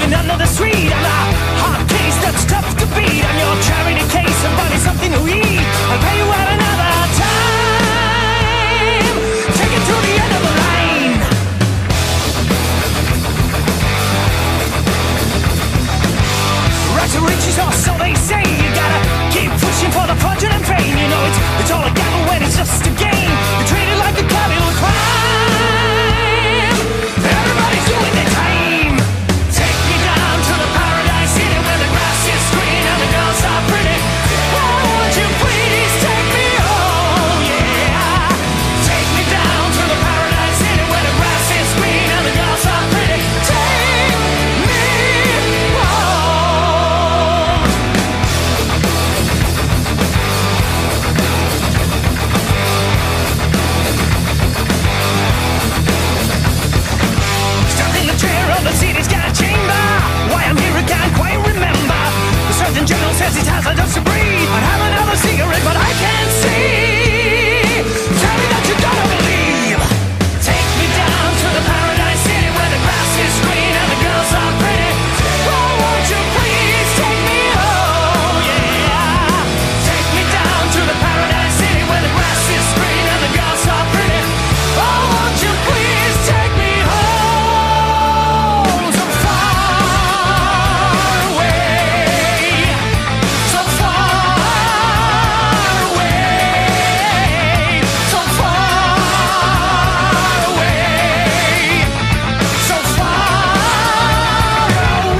living under the street. I'm a hard case that's tough to beat. I'm your charity case of buying something to eat. I'll pay you out another time. Take it to the end of the line. Right to riches, or so they say. You gotta keep pushing for the fortune and fame. You know it's all a gamble when it's just a game. You treat it like a capital crime. Everybody's doing their time. Take me down to the paradise city where the grass is green and the girls are pretty. Oh, won't you please take me home, yeah. Take me down to the paradise city where the grass is green and the girls are pretty. Take me home. Stuck in the chair of the city's got a chamber. Why I'm here I can't quite remember. The Surgeon General says it has just to breathe. I'd have another cigarette but I can't see. Tell me that you gotta believe. Take me down to the paradise city where the grass is green and the girls are pretty. Oh, won't you please take me home, yeah. Take me down to the paradise city where the grass is green and the girls are pretty. Oh, won't you please take me home. So far away, so far away, so far away, so far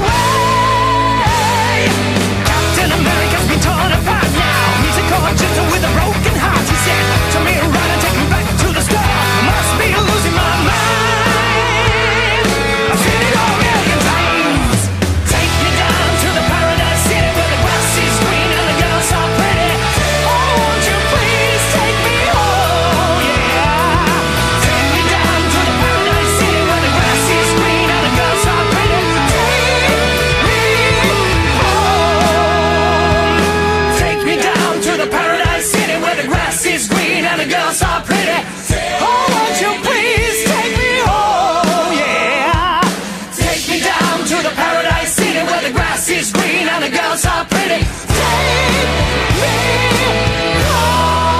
away. Captain America's been torn apart now. He's a conscience with a broken heart. He said to me, run and take me back to the start. I must be losing my mind. I've seen it all a million times. Take me down to the paradise city where the grass is green and the girls are pretty. Oh, won't you please take me home, yeah. Take me down to the paradise city where the grass is green and the girls are pretty. Take me home. Take me down to the paradise city where the grass is green and the girls are pretty. Oh, won't you please take me home, yeah. Take me down to the paradise city where the grass is green and the girls are pretty. Take me home.